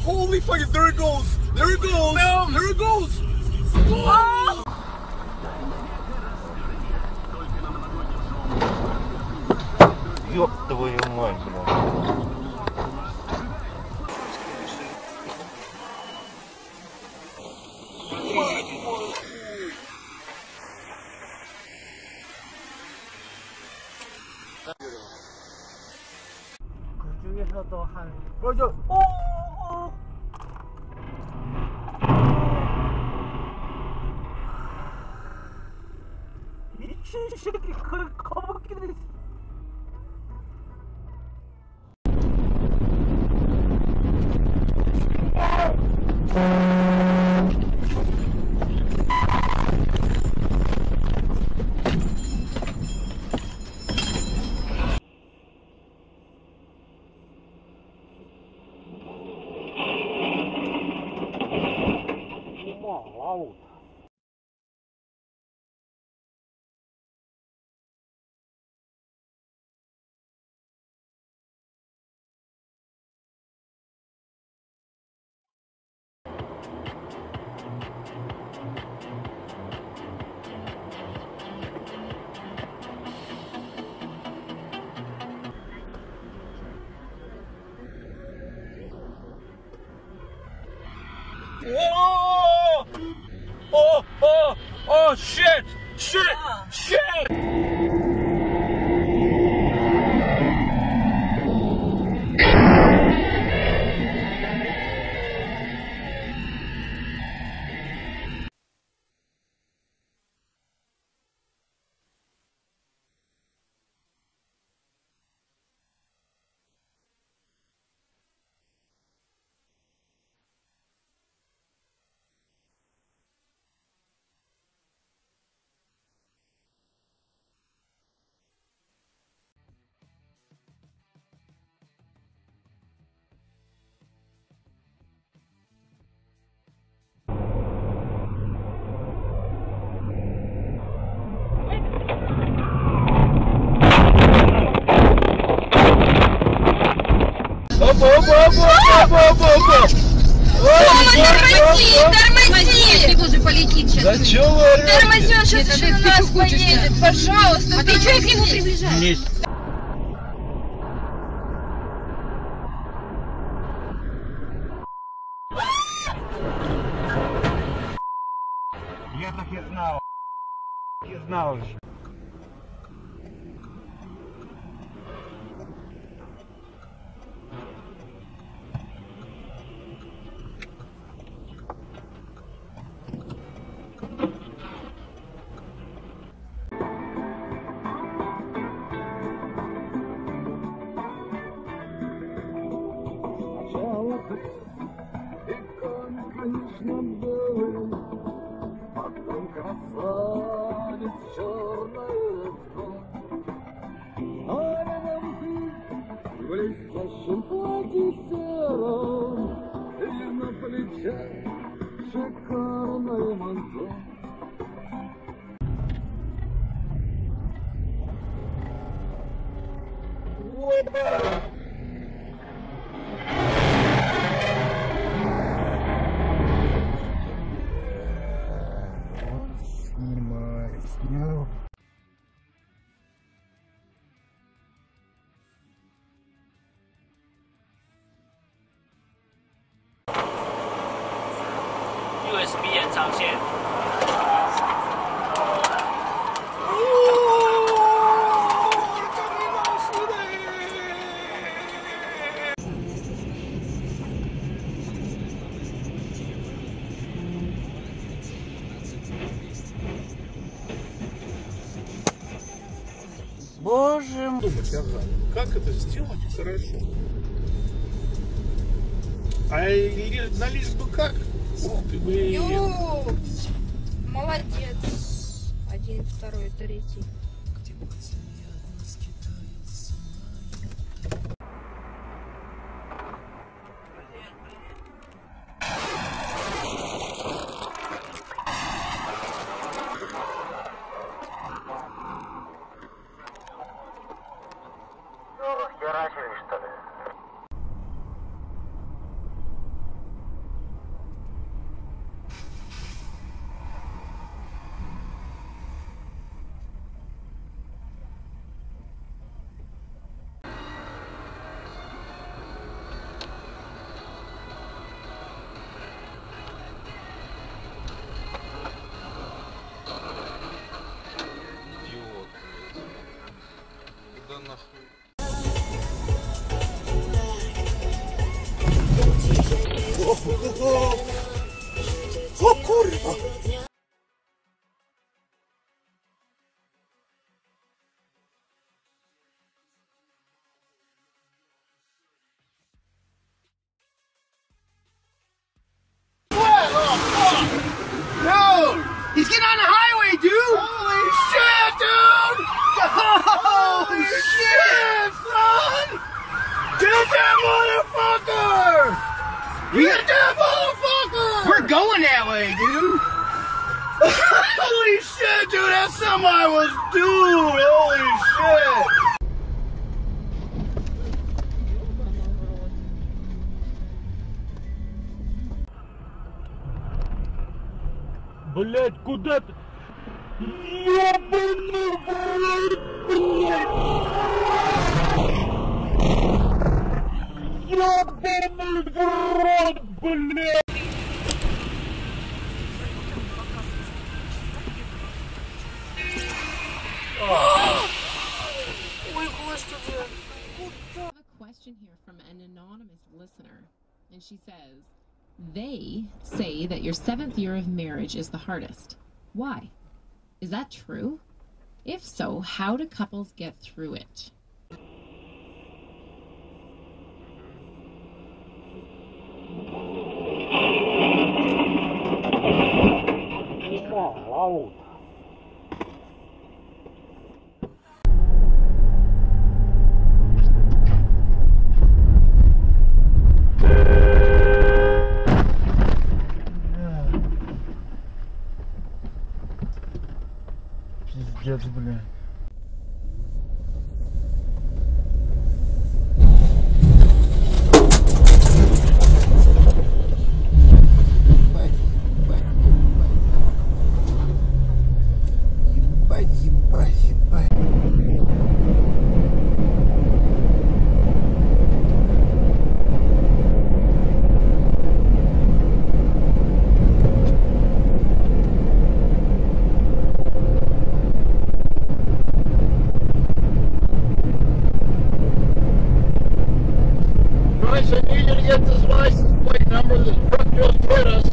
Holy fucking, there it goes! There it goes! No. There it goes! Oh! Ёб твою мать, блядь. 그중에서도 한 미친 새끼 그걸 거북이네. Whoa! Oh, shit! Shit! Тормози! Ты полетит сейчас. Да чё вы орёте? Тормози, он сейчас еще на нас поедет. Пожалуйста, ты чё к нему приближаешь? Я так и знал. Не знал же. Конечно, был, потом красавец черная кровь. А рядом ты в блестящем платье сером, и на плечах шикарное манто. Снял. USB 延长线。 Боже мой. Думать, ага, как это сделать хорошо? А на лишь бы как? Ух ты, блин. Молодец. 1, 2, 3. nahuj. O kurwa! No! He's getting on the highway, dude! Holy shit, dude! Holy shit, son! Get that motherfucker! Get that motherfucker! We're going that way, dude! Holy shit, dude! That semi was dude! Holy shit! Блять, куда ты? Ёбаный в рот, блять! Ёбаный в рот, блять! Ой, господи. I have a question here from an anonymous listener, and she says, they say that your 7th year of marriage is the hardest. Why? Is that true? If so, how do couples get through it? Пиздец, блядь. Bryce, I need you to get this license plate number this truck just hit us.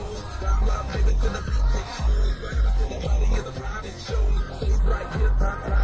Everybody is a private show. It's right here,